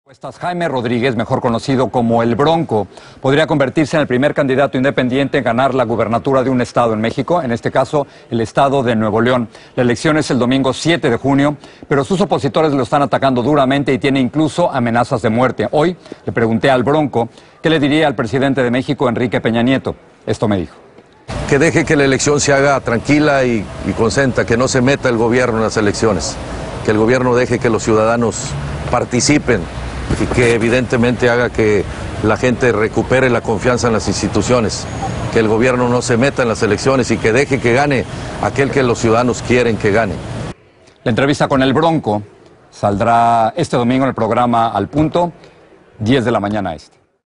Jaime Rodríguez, mejor conocido como El Bronco, podría convertirse en el primer candidato independiente en ganar la gubernatura de un estado en México, en este caso el estado de Nuevo León. La elección es el domingo 7 de junio, pero sus opositores lo están atacando duramente y tiene incluso amenazas de muerte. Hoy le pregunté al Bronco qué le diría al presidente de México, Enrique Peña Nieto. Esto me dijo. Que deje que la elección se haga tranquila y consenta, que no se meta el gobierno en las elecciones, que el gobierno deje que los ciudadanos participen y que evidentemente haga que la gente recupere la confianza en las instituciones, que el gobierno no se meta en las elecciones y que deje que gane aquel que los ciudadanos quieren que gane. La entrevista con El Bronco saldrá este domingo en el programa Al Punto, 10 de la mañana este.